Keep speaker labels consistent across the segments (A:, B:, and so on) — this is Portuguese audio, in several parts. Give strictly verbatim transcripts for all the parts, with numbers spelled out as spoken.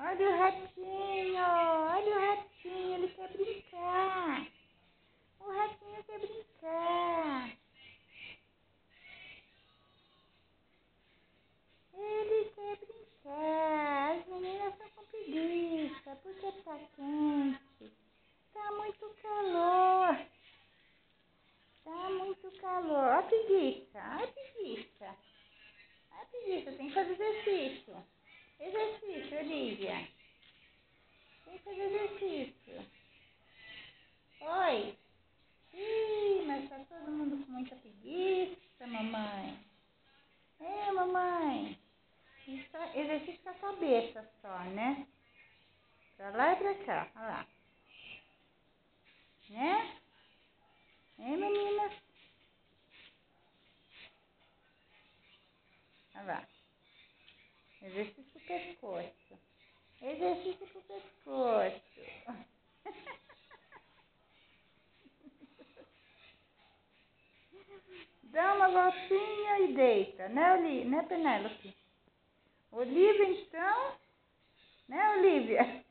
A: Olha o ratinho, olha o ratinho, ele quer brincar. O ratinho quer brincar. Ele quer brincar. As meninas estão com preguiça porque tá quente. Tá muito calor. Tá muito calor. Ó a preguiça, ó a preguiça. Ó a preguiça, tem que fazer exercício. Exercício, Olivia. Tem que fazer exercício. Oi. Ih, mas tá todo mundo com muita preguiça, mamãe. É, mamãe. Isso é exercício com a cabeça só, né? Pra lá e pra cá, olha lá. Né? Hein, meninas? Olha lá. Exercício pro pescoço. Exercício pro pescoço. Dá uma voltinha e deita, né, Oli? Né, Penélope? Olivia, então? Né, Olivia?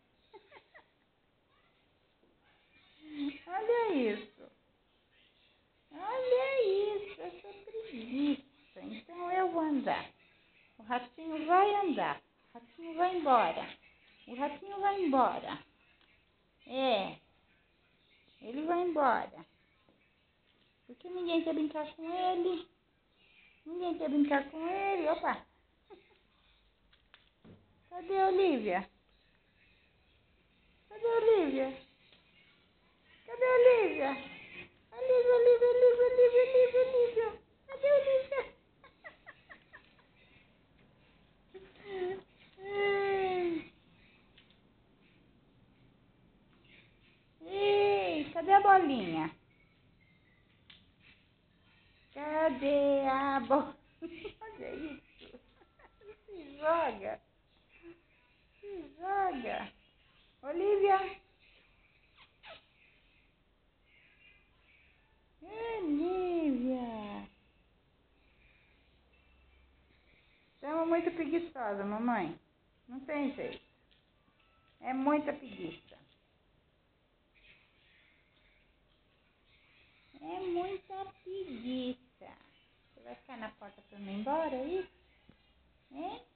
A: Olha isso. Olha isso, essa preguiça. Então eu vou andar. O ratinho vai andar. O ratinho vai embora. O ratinho vai embora. É, ele vai embora. Porque ninguém quer brincar com ele. Ninguém quer brincar com ele. Opa! Cadê a Olivia? Cadê a Olivia? Cadê a Olivia? Olivia, Olivia, Olivia, Olivia, Olivia, Olivia. Cadê a Olivia? Ei, ei, cadê a bolinha? Cadê a bolinha? Olha isso. Se joga. Se joga. Olivia. Olivia. Estamos muito preguiçosa, mamãe. Não tem jeito. É muita preguiça. É muita preguiça. Você vai ficar na porta pra não ir embora, é isso? Hein?